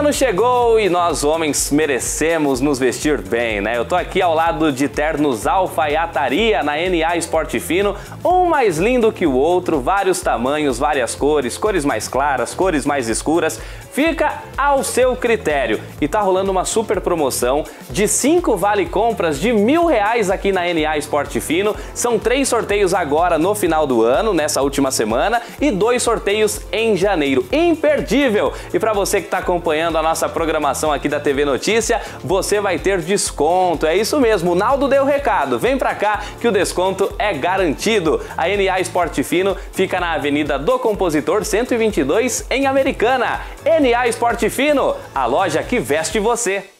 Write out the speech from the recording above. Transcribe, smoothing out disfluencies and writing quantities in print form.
verano chegou e nós homens merecemos nos vestir bem, né? Eu tô aqui ao lado de ternos alfaiataria na NA Esporte Fino, um mais lindo que o outro, vários tamanhos, várias cores, cores mais claras, cores mais escuras, fica ao seu critério. E tá rolando uma super promoção de 5 vale compras de R$1.000 aqui na NA Esporte Fino. São 3 sorteios agora no final do ano, nessa última semana, e 2 sorteios em janeiro. Imperdível! E para você que está acompanhando a nossa programação aqui da TV Notícia, você vai ter desconto. É isso mesmo, o Naldo deu o recado. Vem pra cá que o desconto é garantido. A NA Esporte Fino fica na Avenida do Compositor 122, em Americana. NA Esporte Fino, a loja que veste você.